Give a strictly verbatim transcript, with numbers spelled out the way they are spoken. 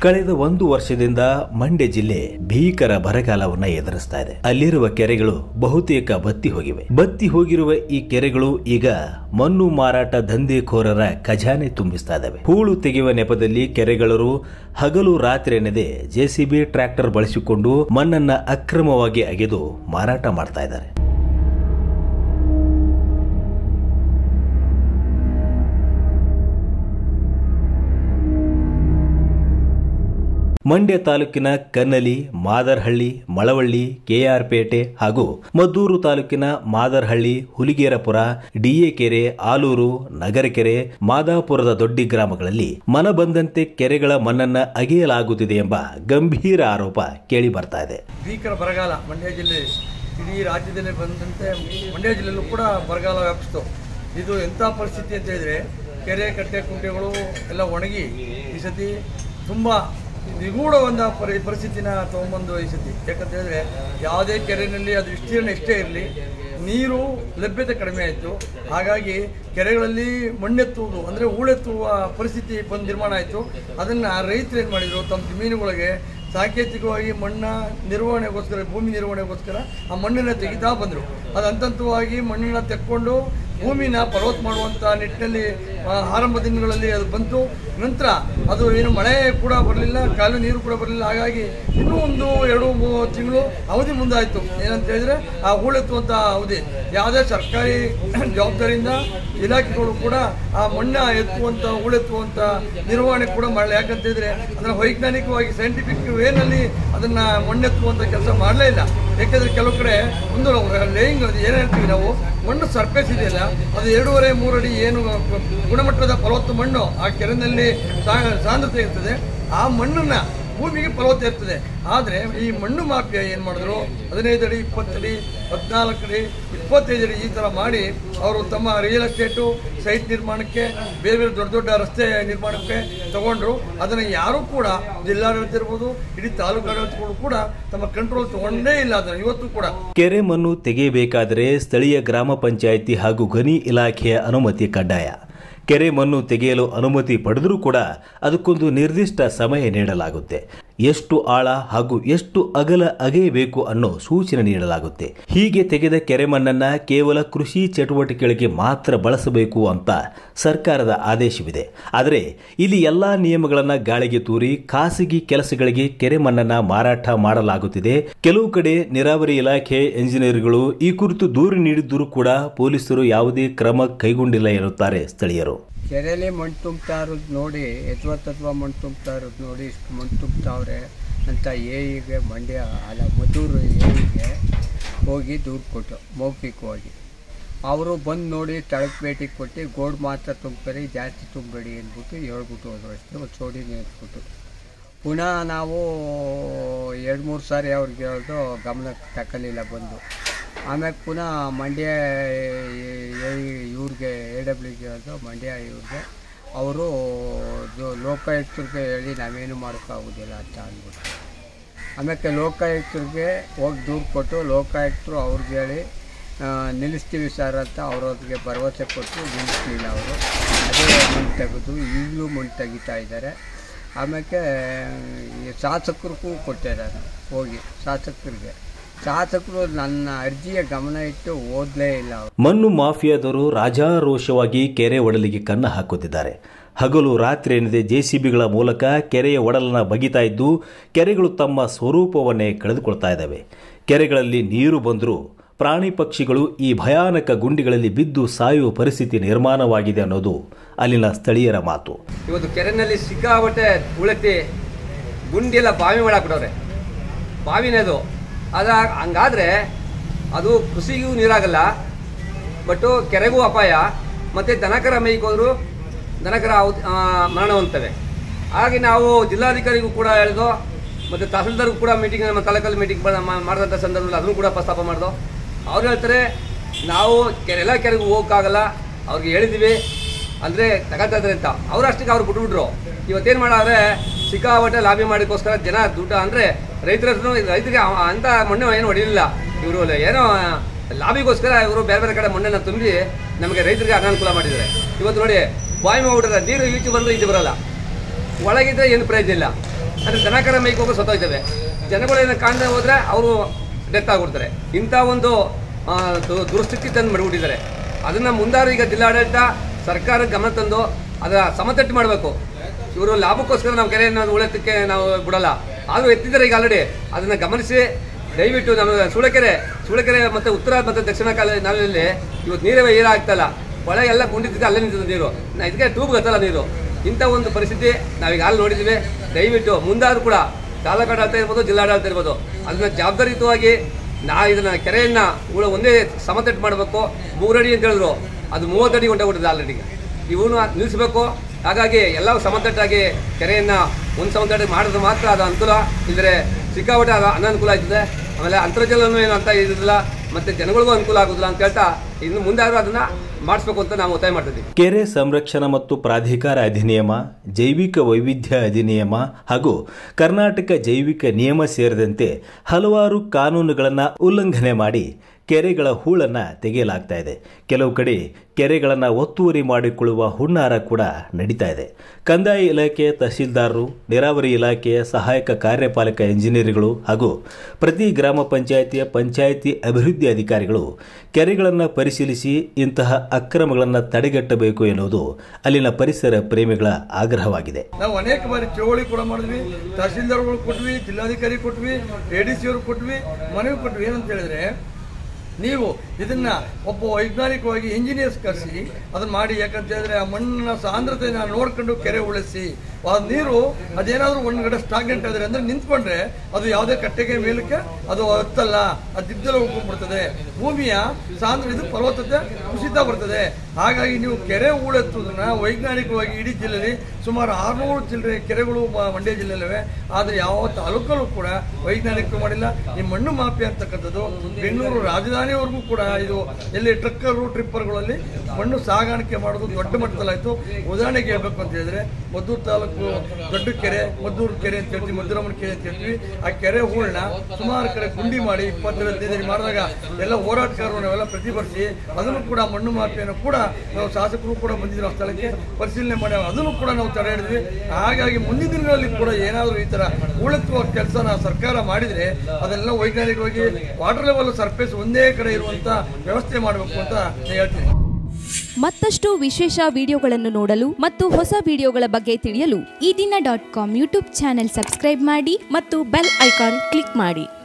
ಕಳೆದ ಒಂದು ವರ್ಷದಿಂದ ಮಂಡ್ಯ ಜಿಲ್ಲೆ ಭೀಕರ ಬರಗಾಲವನ್ನ ಎದುರಿಸ್ತಾ ಇದೆ. ಅಲ್ಲಿರುವ ಕೆರೆಗಳು ಬಹುತೇಕ ಬತ್ತಿ ಹೋಗಿವೆ. ಬತ್ತಿ ಹೋಗಿರುವ ಈ ಕೆರೆಗಳು ಈಗ ಮಣ್ಣು ಮಾರಾಟ ದಂಧೆಕೋರರ ಖಜಾನೆ ತುಂಬಿಸ್ತಾ ಇದ್ದಾವೆ. ಹೂಳು ತೆಗೆಯುವ ನೆಪದಲ್ಲಿ ಕೆರೆಗಳರು ಹಗಲು ರಾತ್ರಿ ಎನ್ನದೆ ಜೆಸಿಬಿ ಟ್ರ್ಯಾಕ್ಟರ್ ಬಳಸಿಕೊಂಡು ಮಣ್ಣನ್ನ ಅಕ್ರಮವಾಗಿ ಅಗೆದು ಮಾರಾಟ ಮಾಡ್ತಾ ಇದ್ದಾರೆ. ಮಂಡ್ಯ ತಾಲೂಕಿನ ಕನ್ನಲಿ, ಮಾದರಹಳ್ಳಿ, ಮಳವಳ್ಳಿ, ಕೆಆರ್ಪೇಟೆ ಹಾಗೂ ಮದ್ದೂರು ತಾಲೂಕಿನ ಮಾದರಹಳ್ಳಿ, ಹುಲಿಗೇರಪುರ, ಡಿಎಕೆರೆ, ಆಲೂರು, ನಗರಕೆರೆ, ಮಾದಾಪುರದ ದೊಡ್ಡಿ ಗ್ರಾಮಗಳಲ್ಲಿ ಮನ ಬಂದಂತೆ ಕೆರೆಗಳ ಮಣ್ಣನ್ನ ಅಗೆಯಲಾಗುತ್ತಿದೆ ಎಂಬ ಗಂಭೀರ ಆರೋಪ ಕೇಳಿ ಬರ್ತಾ ಇದೆ. ಭೀಕರ ಬರಗಾಲ ಮಂಡ್ಯ ಜಿಲ್ಲೆ ಇಡೀ ರಾಜ್ಯದಲ್ಲಿ ಬಂದಂತೆ ಮಂಡ್ಯ ಜಿಲ್ಲೆಯಲ್ಲೂ ಕೂಡ ಬರಗಾಲ ವ್ಯಾಪಿಸ್ತು. ಇದು ಎಂಥ ಪರಿಸ್ಥಿತಿ ಅಂತ ಹೇಳಿದ್ರೆ ಕೆರೆ ಕಟ್ಟೆ ಕುಂಟೆಗಳು ಎಲ್ಲ ಒಣಗಿ ಈ ಸತಿ ತುಂಬ ನಿಗೂಢವಾದ ಪರಿ ಪರಿಸ್ಥಿತಿನ ತೊಗೊಂಬಂದು ಈ ಸತಿ. ಯಾಕಂತ ಹೇಳಿದ್ರೆ ಯಾವುದೇ ಕೆರೆಯಲ್ಲಿ ಅದು ವಿಸ್ತೀರ್ಣ ಎಷ್ಟೇ ಇರಲಿ ನೀರು ಲಭ್ಯತೆ ಕಡಿಮೆ ಆಯಿತು. ಹಾಗಾಗಿ ಕೆರೆಗಳಲ್ಲಿ ಮಣ್ಣೆತ್ತುವುದು ಅಂದರೆ ಹೂಳೆತ್ತುವ ಪರಿಸ್ಥಿತಿ ಬಂದು ನಿರ್ಮಾಣ ಆಯಿತು. ಅದನ್ನು ರೈತರು ಏನು ಮಾಡಿದರು, ತಮ್ಮ ಜಮೀನುಗಳಿಗೆ ಸಾಂಕೇತಿಕವಾಗಿ ಮಣ್ಣ ನಿರ್ವಹಣೆಗೋಸ್ಕರ, ಭೂಮಿ ನಿರ್ವಹಣೆಗೋಸ್ಕರ ಆ ಮಣ್ಣನ್ನು ತೆಗಿತಾ ಬಂದರು. ಅದು ಹಂತ ಹಂತವಾಗಿ ಮಣ್ಣನ್ನು ತೆಕ್ಕೊಂಡು ಭೂಮಿನ ಫಲವತ್ತು ಮಾಡುವಂಥ ನಿಟ್ಟಿನಲ್ಲಿ ಆರಂಭ ದಿನಗಳಲ್ಲಿ ಅದು ಬಂತು. ನಂತರ ಅದು ಏನು ಮಳೆ ಕೂಡ ಬರಲಿಲ್ಲ, ಕಾಲು ನೀರು ಕೂಡ ಬರಲಿಲ್ಲ. ಹಾಗಾಗಿ ಇನ್ನೂ ಒಂದು ಎರಡು ಮೂರು ತಿಂಗಳು ಅವಧಿ ಮುಂದಾಯಿತು. ಏನಂತ ಹೇಳಿದರೆ ಆ ಹೂಳೆತ್ತುವಂಥ ಅವಧಿ ಯಾವುದೇ ಸರ್ಕಾರಿ ಜವಾಬ್ದಾರಿಯಿಂದ ಇಲಾಖೆಗಳು ಕೂಡ ಆ ಮಣ್ಣ ಎತ್ತುವಂಥ ಹೂಳೆತ್ತುವಂಥ ನಿರ್ವಹಣೆ ಕೂಡ ಮಾಡಲಿ. ಯಾಕಂತ ಹೇಳಿದರೆ ಅದನ್ನು ವೈಜ್ಞಾನಿಕವಾಗಿ ಸೈಂಟಿಫಿಕ್ ವೇನಲ್ಲಿ ಅದನ್ನು ಮಣ್ಣೆತ್ತುವಂಥ ಕೆಲಸ ಮಾಡಲೇ ಇಲ್ಲ. ಯಾಕೆಂದರೆ ಕೆಲವು ಕಡೆ ಒಂದು ಲೇಯಿಂಗ್ ಅದು ಏನು ಹೇಳ್ತೀವಿ ನಾವು, ಮಣ್ಣು ಸರ್ಫೇಸ್ ಇದೆಯಲ್ಲ ಅದು ಎರಡೂವರೆ ಮೂರು ಅಡಿ ಏನು ಗುಣಮಟ್ಟದ ಫಲವತ್ತು ಮಣ್ಣು ಆ ಕೆರೆಯಲ್ಲಿ ಸಾಂದ್ರತೆ ಇರ್ತದೆ, ಆ ಮಣ್ಣನ್ನು ಭೂಮಿಗೆ ಫಲವತ್ತ ಇರ್ತದೆ. ಆದರೆ ಈ ಮಣ್ಣು ಮಾಫಿಯಾ ಏನು ಮಾಡಿದ್ರು, ಹದಿನೈದು ಅಡಿ, ಇಪ್ಪತ್ತಡಿ, ಹದಿನಾಲ್ಕು ಅಡಿ, ಇಪ್ಪತ್ತೈದು ಅಡಿ ಈ ಥರ ಮಾಡಿ ಅವರು ತಮ್ಮ ರಿಯಲ್ ಎಸ್ಟೇಟು ಸೈಟ್ ನಿರ್ಮಾಣಕ್ಕೆ, ಬೇರೆ ಬೇರೆ ದೊಡ್ಡ ದೊಡ್ಡ ರಸ್ತೆ ನಿರ್ಮಾಣಕ್ಕೆ ತಗೊಂಡ್ರು. ಅದನ್ನು ಯಾರೂ ಕೂಡ ಜಿಲ್ಲಾಡಳಿತ ಇರ್ಬೋದು, ಇಡೀ ತಾಲೂಕು ಆಡಳಿತಗಳು ಕೂಡ ತಮ್ಮ ಕಂಟ್ರೋಲ್ ತಗೊಂಡೇ ಇಲ್ಲ. ಅದನ್ನು ಇವತ್ತು ಕೂಡ ಕೆರೆ ಮಣ್ಣು ತೆಗೆಯಬೇಕಾದರೆ ಸ್ಥಳೀಯ ಗ್ರಾಮ ಪಂಚಾಯಿತಿ ಹಾಗೂ ಗಣಿ ಇಲಾಖೆಯ ಅನುಮತಿ ಕಡ್ಡಾಯ. ಕೆರೆ ಮಣ್ಣು ತೆಗೆಯಲು ಅನುಮತಿ ಪಡೆದರೂ ಕೂಡ ಅದಕ್ಕೊಂದು ನಿರ್ದಿಷ್ಟ ಸಮಯ ನೀಡಲಾಗುತ್ತೆ. ಎಷ್ಟು ಆಳ ಹಾಗೂ ಎಷ್ಟು ಅಗಲ ಅಗೆಯಬೇಕು ಅನ್ನೋ ಸೂಚನೆ ನೀಡಲಾಗುತ್ತೆ. ಹೀಗೆ ತೆಗೆದ ಕೆರೆ ಮಣ್ಣನ್ನ ಕೇವಲ ಕೃಷಿ ಚಟುವಟಿಕೆಗಳಿಗೆ ಮಾತ್ರ ಬಳಸಬೇಕು ಅಂತ ಸರ್ಕಾರದ ಆದೇಶವಿದೆ. ಆದರೆ ಇಲ್ಲಿ ಎಲ್ಲಾ ನಿಯಮಗಳನ್ನ ಗಾಳಿಗೆ ತೂರಿ ಖಾಸಗಿ ಕೆಲಸಗಳಿಗೆ ಕೆರೆ ಮಣ್ಣನ್ನ ಮಾರಾಟ ಮಾಡಲಾಗುತ್ತಿದೆ. ಕೆಲವು ಕಡೆ ನೀರಾವರಿ ಇಲಾಖೆ ಎಂಜಿನಿಯರ್ಗಳು ಈ ಕುರಿತು ದೂರು ನೀಡಿದ್ದರೂ ಕೂಡ ಪೊಲೀಸರು ಯಾವುದೇ ಕ್ರಮ ಕೈಗೊಂಡಿಲ್ಲ ಎನ್ನುತ್ತಾರೆ ಸ್ಥಳೀಯರು. ಕೆರೆಯಲ್ಲಿ ಮಣ್ಣು ತುಂಬ್ತಾ ಇರೋದು ನೋಡಿ, ಯಥಾವತ್ತತ್ವ ಮಣ್ಣು ತುಂಬ್ತಾ ಇರೋದು ನೋಡಿ ಇಷ್ಟು ಮಣ್ಣು ತುಂಬ್ತಾವ್ರೆ ಅಂತ ಎಇಗೆ ಮಂಡ್ಯ ಅಲ್ಲ ಮದ್ದೂರು ಎಇಗೆ ಹೋಗಿ ದೂರು ಕೊಟ್ಟು ಮೌಖಿಕವಾಗಿ ಅವರು ಬಂದು ನೋಡಿ ತಳಕ್ಕೆ ಭೇಟಿ ಕೊಟ್ಟು ಗೋಡ್ ಮಾತ್ರ ತುಂಬ್ತಾರೆ, ಜಾಸ್ತಿ ತುಂಬಬೇಡಿ ಅಂದ್ಬಿಟ್ಟು ಹೇಳ್ಬಿಟ್ಟು ಹೋದ್ರು ಅಷ್ಟೇ. ಒಂದು ಚೋಡಿ ನಿಂತ್ಬಿಟ್ಟು ಪುನಃ ನಾವು ಎರಡು ಮೂರು ಸಾರಿ ಅವ್ರಿಗೆ ಹೇಳೋದು ಗಮನಕ್ಕೆ ತಕ್ಕಲಿಲ್ಲ ಬಂದು. ಆಮ್ಯಾಗ ಪುನಃ ಮಂಡ್ಯ ಇವ್ರಿಗೆ ಎ ಡಬ್ಲ್ಯೂಗೆ ಹೇಳೋದು ಮಂಡ್ಯ ಇವ್ರಿಗೆ ಅವರು ಲೋಕಾಯುಕ್ತರಿಗೆ ಹೇಳಿ ನಾವೇನು ಮಾಡೋಕ್ಕಾಗೋದಿಲ್ಲ ಅಂತ ಅಂದ್ಬಿಟ್ಟು ಆಮ್ಯಾಕೆ ಲೋಕಾಯುಕ್ತರಿಗೆ ಹೋಗಿ ದೂರು ಕೊಟ್ಟು ಲೋಕಾಯುಕ್ತರು ಅವ್ರಿಗೆ ಹೇಳಿ ನಿಲ್ಲಿಸ್ತೀವಿ ಸರ್ ಅಂತ ಅವ್ರವ್ರಿಗೆ ಭರವಸೆ ಕೊಟ್ಟು ನಿಲ್ಲಿಸಲಿಲ್ಲ. ಅವರು ಅದೇ ಮಣ್ಣು ತೆಗೆದು ಈಗಲೂ ಮಣ್ಣು ತೆಗಿತಾ ಇದ್ದಾರೆ. ಆಮ್ಯಾಕೆ ಶಾಸಕರಿಗೂ ಕೊಟ್ಟಿದ್ದಾರೆ ಹೋಗಿ ಶಾಸಕರಿಗೆ. ಶಾಸಕರು ನನ್ನ ಅರ್ಜಿಯ ಗಮನ ಇಟ್ಟು ಓದಲೇ ಇಲ್ಲ. ಮಣ್ಣು ಮಾಫಿಯಾದವರು ರಾಜಾರೋಷವಾಗಿ ಕೆರೆ ಒಡಲಿಗೆ ಕನ್ನ ಹಾಕುತ್ತಿದ್ದಾರೆ. ಹಗಲು ರಾತ್ರಿ ಎನ್ನದೆ ಜೆಸಿಬಿಗಳ ಮೂಲಕ ಕೆರೆಯ ಒಡಲನ್ನ ಬಗಿತಾ ಇದ್ದು ಕೆರೆಗಳು ತಮ್ಮ ಸ್ವರೂಪವನ್ನೇ ಕಳೆದುಕೊಳ್ತಾ ಇದ್ದಾವೆ. ಕೆರೆಗಳಲ್ಲಿ ನೀರು ಬಂದರೂ ಪ್ರಾಣಿ ಪಕ್ಷಿಗಳು ಈ ಭಯಾನಕ ಗುಂಡಿಗಳಲ್ಲಿ ಬಿದ್ದು ಸಾಯುವ ಪರಿಸ್ಥಿತಿ ನಿರ್ಮಾಣವಾಗಿದೆ ಅನ್ನೋದು ಅಲ್ಲಿನ ಸ್ಥಳೀಯರ ಮಾತು. ಇವತ್ತು ಕೆರೆನಲ್ಲಿ ಸಿಕ್ಕಾಬಟ್ಟೆ ಉಳತಿ ಗುಂಡಿ ಎಲ್ಲ ಬಾವಿ ಮಾಡಾಕ್ಬಿಡವ್ರೆ. ಬಾವಿನದು ಅದ ಹಂಗಾದ್ರೆ ಅದು ಕೃಷಿಗೂ ನೀರಾಗಲ್ಲ, ಬಟ್ಟು ಕೆರೆಗೂ ಅಪಾಯ. ಮತ್ತು ದನಕರ ಮೇಯ್ಗೆ ಹೋದ್ರು ದನಕರ ಮರಣ ಹೊಂದ್ತವೆ. ಹಾಗೆ ನಾವು ಜಿಲ್ಲಾಧಿಕಾರಿಗೂ ಕೂಡ ಹೇಳಿದೋ, ಮತ್ತು ತಹಸೀಲ್ದಾರ್ಗೂ ಕೂಡ ಮೀಟಿಂಗ್ ನಮ್ಮ ತಾಲೂಕಲ್ಲಿ ಮೀಟಿಂಗ್ ಮಾಡಿದಂಥ ಸಂದರ್ಭದಲ್ಲಿ ಅದನ್ನು ಕೂಡ ಪ್ರಸ್ತಾಪ ಮಾಡಿದೋ. ಅವ್ರು ಹೇಳ್ತಾರೆ ನಾವು ಕೆರೆ ಎಲ್ಲ ಕೆರೆಗೂ ಹೋಗೋಕ್ಕಾಗಲ್ಲ, ಅವ್ರಿಗೆ ಹೇಳಿದ್ದೀವಿ ಅಂದರೆ ತಗೊಳ್ತಾ ಇದ್ದಾರೆ ಅಂತ. ಅವರು ಅಷ್ಟಕ್ಕೆ ಅವ್ರು ಬಿಟ್ಬಿಟ್ರು. ಇವತ್ತೇನು ಮಾಡಾದ್ರೆ ಸಿಕ್ಕಾಬಟ್ಟೆ ಲಾಬಿ ಮಾಡೋಕ್ಕೋಸ್ಕರ ಜನ ದುಡ್ಡು ಅಂದರೆ ರೈತರ ರೈತರಿಗೆ ಅಂಥ ಮಣ್ಣು ಏನು ಹೊಡಿಲಿಲ್ಲ. ಇವರು ಏನೋ ಲಾಬಿಗೋಸ್ಕರ ಇವರು ಬೇರೆ ಬೇರೆ ಕಡೆ ಮಣ್ಣನ್ನು ತುಂಬಿ ನಮಗೆ ರೈತರಿಗೆ ಅನಾನುಕೂಲ ಮಾಡಿದ್ದಾರೆ. ಇವತ್ತು ನೋಡಿ ಬಾಯಿ ಮಾಡ್ಬಿಟ್ರೆ ನೀರು ಈಚೆ ಬಂದರೆ ಈಚೆ ಬರೋಲ್ಲ, ಒಳಗಿದ್ರೆ ಏನು ಪ್ರಯೋಜನ ಇಲ್ಲ. ಅಂದರೆ ದನಕರ ಮೈಗೆ ಹೋಗಿ ಸತ್ತೋಯ್ತವೆ. ಜನಗಳೇನು ಕಾಣದೆ ಹೋದರೆ ಅವರು ಡೆತ್ ಆಗಿಬಿಡ್ತಾರೆ. ಇಂಥ ಒಂದು ದುರ್ಸ್ಥಿತಿ ತಂದು ಮಾಡಿಬಿಟ್ಟಿದ್ದಾರೆ. ಅದನ್ನು ಮುಂದಾರು ಈಗ ಜಿಲ್ಲಾಡಳಿತ ಸರ್ಕಾರ ಗಮನ ತಂದು ಅದರ ಸಮತಟ್ಟು ಮಾಡಬೇಕು. ಇವರು ಲಾಭಕ್ಕೋಸ್ಕರ ನಾವು ಕೆರೆಯನ್ನು ಉಳಿಯೋದಕ್ಕೆ ನಾವು ಬಿಡಲ್ಲ, ಆದರೂ ಎತ್ತಿದ್ದಾರೆ ಈಗ ಆಲ್ರೆಡಿ. ಅದನ್ನು ಗಮನಿಸಿ ದಯವಿಟ್ಟು ನಮ್ಮ ಸೂಳೆಕೆರೆ ಸೂಳೆಕೆರೆ ಮತ್ತು ಉತ್ತರ ಮತ್ತು ದಕ್ಷಿಣ ಕಾಲ ನಾಲೆಯಲ್ಲಿ ಇವತ್ತು ನೀರೇ ಏರ ಆಗ್ತಾಯಿಲ್ಲ. ಹೊಳೆ ಎಲ್ಲ ಕುಂಡಿದ್ದಕ್ಕೆ ಅಲ್ಲೇ ನಿಂತಿದ್ದು ನೀರು, ಇದಕ್ಕೆ ಟ್ಯೂಬ್ ಗತ್ತಲ್ಲ ನೀರು. ಇಂಥ ಒಂದು ಪರಿಸ್ಥಿತಿ ನಾವೀಗ ಅಲ್ಲಿ ನೋಡಿದ್ದೀವಿ. ದಯವಿಟ್ಟು ಮುಂದಾದರೂ ಕೂಡ ತಾಲೂಕಾಡಳಿತ ಇರ್ಬೋದು, ಜಿಲ್ಲಾಡಳಿತ ಇರ್ಬೋದು, ಅದನ್ನು ಜವಾಬ್ದಾರಿಯುತವಾಗಿ ನಾ ಇದನ್ನು ಕೆರೆಯನ್ನು ಕೂಡ ಒಂದೇ ಸಮತಟ್ಟು ಮಾಡಬೇಕು. ಮೂರಡಿ ಅಂತ ಹೇಳಿದ್ರು, ಅದು ಮೂವತ್ತಡಿ ಹೊಂಟೋಗ್ಬಿಟ್ಟಿದೆ ಆಲ್ರೆಡಿ. ಇವನು ನಿಲ್ಲಿಸಬೇಕು. ಹಾಗಾಗಿ ಎಲ್ಲವೂ ಸಮತಟ್ಟಾಗಿ ಕೆರೆಯನ್ನು ಒಂದು ಸಮತಟ್ಟು ಮಾಡಿದ್ರೆ ಮಾತ್ರ ಅದು ಅನುಕೂಲ, ಇಲ್ಲದ್ರೆ ಸಿಕ್ಕಾಪಟ್ಟೆ ಅದು ಅನಾನುಕೂಲ ಆಗ್ತದೆ. ಆಮೇಲೆ ಅಂತರ್ಜಲನೂ ಏನು ಅಂತ ಇರೋದಿಲ್ಲ, ಮತ್ತು ಜನಗಳಿಗೂ ಅನುಕೂಲ ಆಗೋದಿಲ್ಲ ಅಂತ ಹೇಳ್ತಾ ಇನ್ನು ಮುಂದಾದರೂ ಅದನ್ನು ಮಾಡಿಸ್ಬೇಕು ಅಂತ ನಾವು ಒತ್ತಾಯ ಮಾಡ್ತಿದ್ದೀವಿ. ಕೆರೆ ಸಂರಕ್ಷಣಾ ಮತ್ತು ಪ್ರಾಧಿಕಾರ ಅಧಿನಿಯಮ, ಜೈವಿಕ ವೈವಿಧ್ಯ ಅಧಿನಿಯಮ ಹಾಗೂ ಕರ್ನಾಟಕ ಜೈವಿಕ ನಿಯಮ ಸೇರಿದಂತೆ ಹಲವಾರು ಕಾನೂನುಗಳನ್ನು ಉಲ್ಲಂಘನೆ ಮಾಡಿ ಕೆರೆಗಳ ಹೂಳನ್ನು ತೆಗೆಯಲಾಗ್ತಾ ಇದೆ. ಕೆಲವು ಕಡೆ ಕೆರೆಗಳನ್ನು ಒತ್ತುವರಿ ಮಾಡಿಕೊಳ್ಳುವ ಹುನ್ನಾರ ಕೂಡ ನಡೀತಾ ಇದೆ. ಕಂದಾಯ ಇಲಾಖೆ ತಹಸೀಲ್ದಾರರು, ನೀರಾವರಿ ಇಲಾಖೆಯ ಸಹಾಯಕ ಕಾರ್ಯಪಾಲಕ ಇಂಜಿನಿಯರ್ಗಳು ಹಾಗೂ ಪ್ರತಿ ಗ್ರಾಮ ಪಂಚಾಯಿತಿಯ ಪಂಚಾಯಿತಿ ಅಭಿವೃದ್ಧಿ ಅಧಿಕಾರಿಗಳು ಕೆರೆಗಳನ್ನು ಪರಿಶೀಲಿಸಿ ಇಂತಹ ಅಕ್ರಮಗಳನ್ನು ತಡೆಗಟ್ಟಬೇಕು ಎನ್ನುವುದು ಅಲ್ಲಿನ ಪರಿಸರ ಪ್ರೇಮಿಗಳ ಆಗ್ರಹವಾಗಿದೆ. ನಾವು ಅನೇಕ ಬಾರಿ ಚಳವಳಿ ಕೂಡ ಮಾಡಿದ್ವಿ, ತಹಸೀಲ್ದಾರ್ಗಳು ಕೊಟ್ವಿ, ಜಿಲ್ಲಾಧಿಕಾರಿ ಕೊಟ್ವಿ, ಎ ಡಿ ಸಿ ಅವರು ಕೊಟ್ವಿ, ಮನವಿ ಕೊಟ್ವಿ. ಏನಂತ ಹೇಳಿದ್ರೆ, ನೀವು ಇದನ್ನ ಒಬ್ಬ ವೈಜ್ಞಾನಿಕವಾಗಿ ಇಂಜಿನಿಯರ್ಸ್ ಕರೆಸಿ ಅದನ್ನ ಮಾಡಿ. ಯಾಕಂತ ಹೇಳಿದ್ರೆ ಆ ಮಣ್ಣಿನ ಸಾಂದ್ರತೆಯನ್ನು ನೋಡ್ಕೊಂಡು ಕೆರೆ ಉಳಿಸಿ. ಆ ನೀರು ಅದೇನಾದ್ರೂ ಒಂದು ಕಡೆ ಸ್ಟಾಗ್ನೆಂಟ್ ಆದರೆ ಅಂದ್ರೆ ನಿಂತ್ಕೊಂಡ್ರೆ ಅದು ಯಾವುದೇ ಕಟ್ಟೆಗೆ ಮೇಲಕ್ಕೆ ಅದು ಹತ್ತಲ್ಲ, ಅದು ದಿಗ್ದೆಲ್ಲ ಉಳ್ಕೊಂಡ್ಬಿಡ್ತದೆ. ಭೂಮಿಯ ಸಾಂದ್ರ ಇದು ಫಲವತ್ತತೆ ಕುಸಿತ ಬರ್ತದೆ. ಹಾಗಾಗಿ ನೀವು ಕೆರೆ ಹೂಳೆತ್ತುವುದನ್ನ ವೈಜ್ಞಾನಿಕವಾಗಿ ಇಡೀ ಜಿಲ್ಲೆಯಲ್ಲಿ ಸುಮಾರು ಆರುನೂರು ಜಿಲ್ಲೆ ಕೆರೆಗಳು ಮಂಡ್ಯ ಜಿಲ್ಲೆಯಲ್ಲಿವೆ. ಆದರೆ ಯಾವ ತಾಲೂಕಲ್ಲೂ ಕೂಡ ವೈಜ್ಞಾನಿಕ ಮಾಡಿಲ್ಲ. ಈ ಮಣ್ಣು ಮಾಫಿಯಾ ಅಂತಕ್ಕಂಥದ್ದು ಬೆಂಗಳೂರು ರಾಜಧಾನಿವರೆಗೂ ಕೂಡ ಇದು ಎಲ್ಲಿ ಟ್ರಕ್ಕರು ಟ್ರಿಪ್ಪರ್ಗಳಲ್ಲಿ ಮಣ್ಣು ಸಾಗಾಣಿಕೆ ಮಾಡೋದು ದೊಡ್ಡ ಮಟ್ಟದಲ್ಲಾಯಿತು. ಉದಾಹರಣೆಗೆ ಹೇಳ್ಬೇಕು ಅಂತ ಹೇಳಿದ್ರೆ, ಮದ್ದೂರು ತಾಲೂಕು ದೊಡ್ಡ ಕೆರೆ, ಮದ್ದೂರು ಕೆರೆ ಅಂತ ಹೇಳ್ತೀವಿ, ಮದ್ದೂರಮ್ಮನ ಕೆರೆ ಅಂತ ಹೇಳ್ತೀವಿ. ಆ ಕೆರೆ ಹೂಳನ್ನ ಸುಮಾರು ಕಡೆ ಗುಂಡಿ ಮಾಡಿ ಇಪ್ಪತ್ತೈದು ಹದಿನೈದು ಮಾಡಿದಾಗ ಎಲ್ಲ ಹೋರಾಟಗಾರರು ನಾವೆಲ್ಲ ಪ್ರತಿಭಟಿಸಿ ಅದನ್ನು ಕೂಡ ಮಣ್ಣು ಮಾಫಿಯನ್ನು ಕೂಡ ನಾವು ಶಾಸಕರು ಕೂಡ ಬಂದಿದ್ರು ಆ ಸ್ಥಳಕ್ಕೆ ಪರಿಶೀಲನೆ ಮಾಡಿ ಅದನ್ನು ಕೂಡ ನಾವು ತಡೆ ಹಿಡಿದ್ವಿ. ಹಾಗಾಗಿ ಮುಂದಿನ ದಿನಗಳಲ್ಲಿ ಕೂಡ ಏನಾದರೂ ಈ ತರ ಹೂಳೆತ್ತುವ ಕೆಲಸನ ಸರ್ಕಾರ ಮಾಡಿದ್ರೆ ಅದೆಲ್ಲ ವೈಜ್ಞಾನಿಕವಾಗಿ ವಾಟರ್ ಲೆವೆಲ್ ಸರ್ಫೇಸ್ ಒಂದೇ ಕಡೆ ಇರುವಂತ ವ್ಯವಸ್ಥೆ ಮಾಡಬೇಕು ಅಂತ ಹೇಳ್ತೀನಿ. ಮತ್ತಷ್ಟು ವಿಶೇಷ ವಿಡಿಯೋಗಳನ್ನು ನೋಡಲು ಮತ್ತು ಹೊಸ ವಿಡಿಯೋಗಳ ಬಗ್ಗೆ ತಿಳಿಯಲು ಈ ದಿನ dot com YouTube channel subscribe ಮಾಡಿ ಮತ್ತು ಬೆಲ್ ಐಕಾನ್ ಕ್ಲಿಕ್ ಮಾಡಿ.